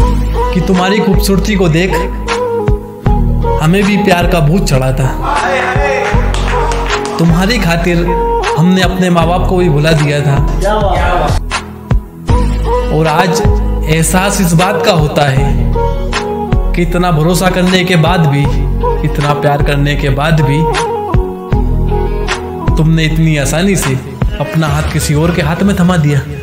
कि तुम्हारी खूबसूरती को देख हमें भी प्यार का भूत चढ़ा था। तुम्हारी खातिर हमने अपने माँ बाप को भी भुला दिया था। और आज एहसास इस बात का होता है कि इतना भरोसा करने के बाद भी, इतना प्यार करने के बाद भी तुमने इतनी आसानी से अपना हाथ किसी और के हाथ में थमा दिया।